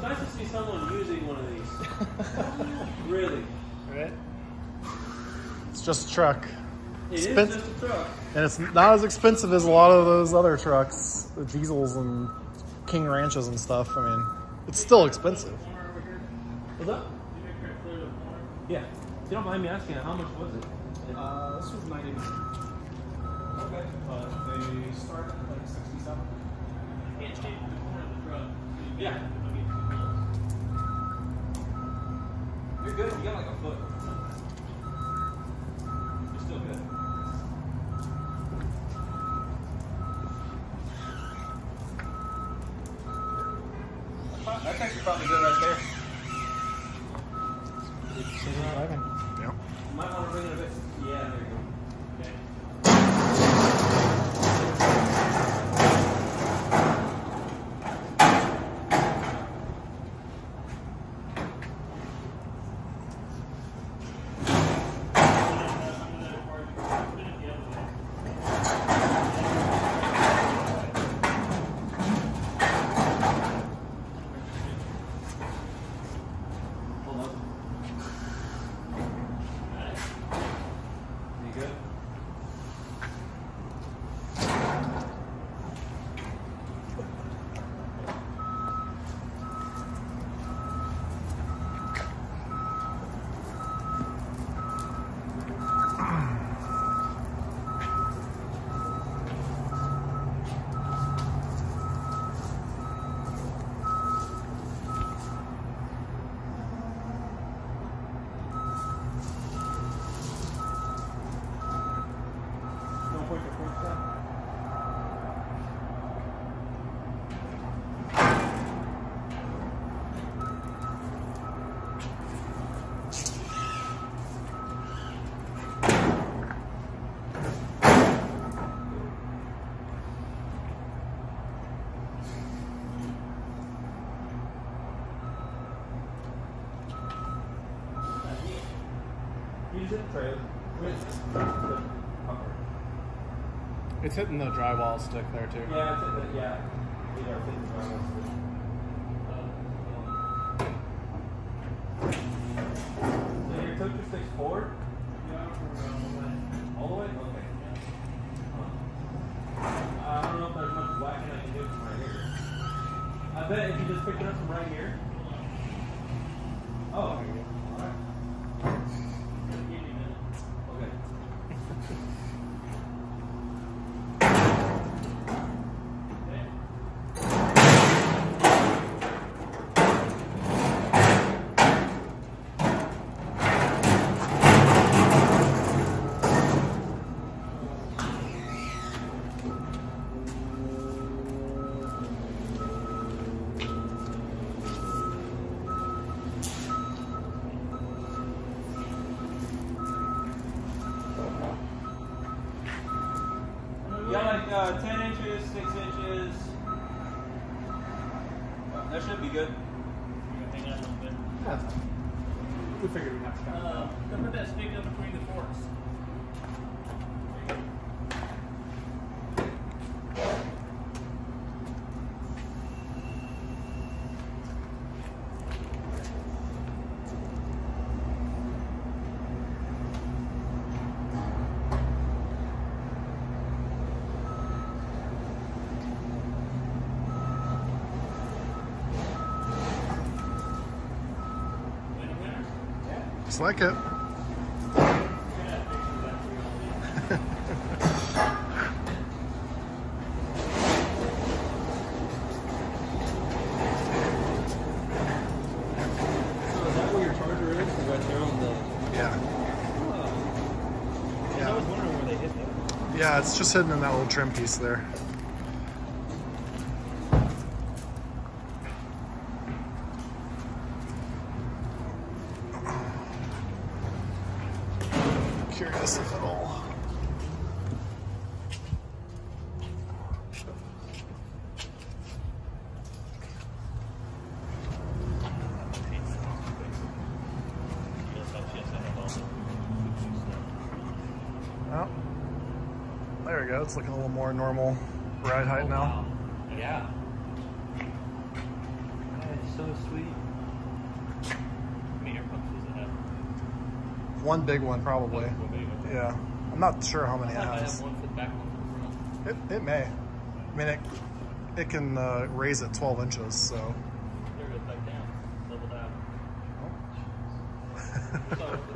nice to see someone using one of these. Really. Right? It's just a truck. It is just a truck. And it's not as expensive as a lot of those other trucks, the diesels and King Ranches and stuff. I mean, it's still expensive. What's up? Yeah. If you don't mind me asking, how much was it? This was $99. Okay. They start at like 67. Yeah. You're good. You got like a foot. You're still good. That's actually probably good right there. Yep. You might want to bring it a bit. Yeah, there you go. Okay. Use it for It's hitting the drywall stick there too. yeah, it's hitting the, yeah. It's hitting the drywall stick. So your toaster stick's forward? All the way? Okay. I don't know if there's much whacking I can do from right here. I bet if you just pick it up from right here. Oh, alright. Okay. You got like 10 inches, 6 inches. That should be good. Hang on a little bit. That's fine. We figured we'd have to kind of. Put that stick up between the forks. Just like it. Yeah, it's just hidden in that little trim piece there. Curious if it'll... Oh, there we go. It's looking a little more normal ride height now. Yeah. Nice. so sweet. How many air pumps does it have? One big one, probably. One big one. Yeah. I'm not sure how many it I have has. one for the back, one for the front. It may. I mean, it can raise it 12 inches, so. There it goes back down. Leveled out. Oh. So